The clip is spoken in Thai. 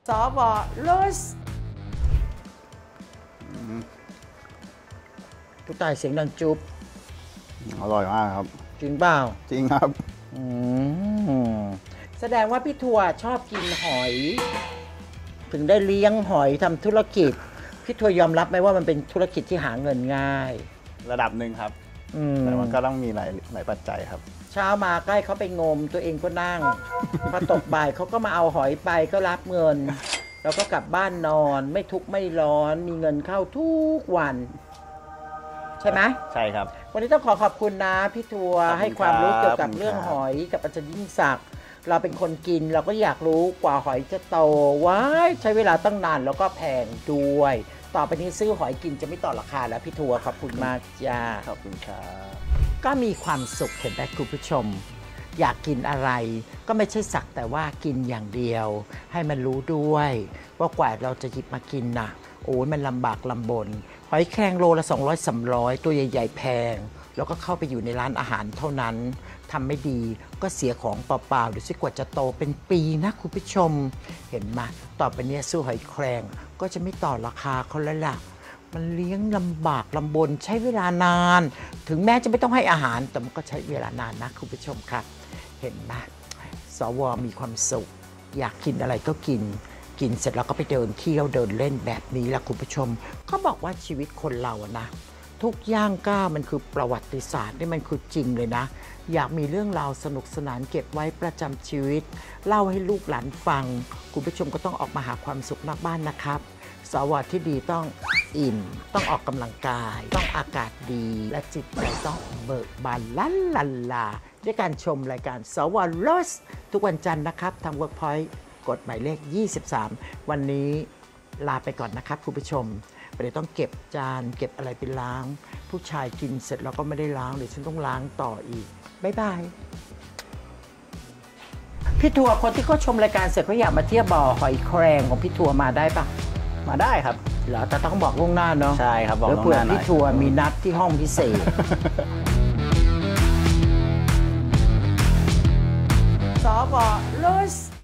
สวลุสทุกตายเสียงดังจุ๊บอร่อยมากครับจริงเปล่าจริงครับแสดงว่าพี่ทัวชอบกินหอย ถึงได้เลี้ยงหอยทำธุรกิจพี่ทัวยอมรับไหมว่ามันเป็นธุรกิจที่หาเงินง่ายระดับหนึ่งครับแต่มันก็ต้องมีหลายปัจจัยครับเช้ามาใกล้เขาไปงมตัวเองก็นั่งพอตกบ่ายเขาก็มาเอาหอยไปก็รับเงินแล้วก็กลับบ้านนอนไม่ทุกข์ไม่ร้อนมีเงินเข้าทุกวันใช่ไหมใช่ครับวันนี้ต้องขอบคุณนะพี่ทัวให้ความรู้เกี่ยวกับเรื่องหอยกับอาจารย์ยิ่งศักดิ์เราเป็นคนกินเราก็อยากรู้กว่าหอยจะโตว้ายใช้เวลาตั้งนานแล้วก็แพงด้วยต่อไปนี้ซื้อหอยกินจะไม่ต่อราคาแล้วพี่ทัวขอบคุณมากจ้าขอบคุณครับก็มีความสุขเห็นไหมคุณผู้ชมอยากกินอะไรก็ไม่ใช่สักแต่ว่ากินอย่างเดียวให้มันรู้ด้วยว่ากว่าเราจะหยิบมากินน่ะโอ้ยมันลำบากลำบนหอยแครงโลละ200-300ตัวใหญ่ๆแพงแล้วก็เข้าไปอยู่ในร้านอาหารเท่านั้นทำไม่ดีก็เสียของเปล่าๆดูสิกว่าจะโตเป็นปีนะคุณผู้ชมเห็นไหมต่อไปนี้สู้หอยแครงก็จะไม่ต่อราคาเขาแล้วล่ะมันเลี้ยงลำบากลำบนใช้เวลานานถึงแม้จะไม่ต้องให้อาหารแต่มันก็ใช้เวลานานนะคุณผู้ชมครับเห็นไหมสวมีความสุขอยากกินอะไรก็กินเสร็จแล้วก็ไปเดินเที่ยวเดินเล่นแบบนี้แหละคุณผู้ชมเขาบอกว่าชีวิตคนเราอะนะทุกย่างก้าวมันคือประวัติศาสตร์นี่มันคือจริงเลยนะอยากมีเรื่องราวสนุกสนานเก็บไว้ประจำชีวิตเล่าให้ลูกหลานฟังคุณผู้ชมก็ต้องออกมาหาความสุขนอกบ้านนะครับสวที่ดีต้องอิ่มต้องออกกำลังกายต้องอากาศดีและจิตใจต้องเบิกบานลันลันลาด้วยการชมรายการสวลสทุกวันจันทร์นะครับทาง Workpoint กฎหมายเลข23วันนี้ลาไปก่อนนะครับคุณผู้ชมเดี๋ยวต้องเก็บจานเก็บอะไรไปล้างผู้ชายกินเสร็จแล้วก็ไม่ได้ล้างเดี๋ยวฉันต้องล้างต่ออีกบ๊ายบายพี่ทัวคนที่เขาชมรายการเสร็จเขาอยากมาเที่ยวบ่อหอยแครงของพี่ทัวมาได้ปะมาได้ครับเหรอแต่ต้องบอกล่วงหน้าเนาะใช่ครับบอกล่วงหน้าหน่อยแล้วเผื่อพี่ทัวมีนัดที่ห้องพิเศษสวลส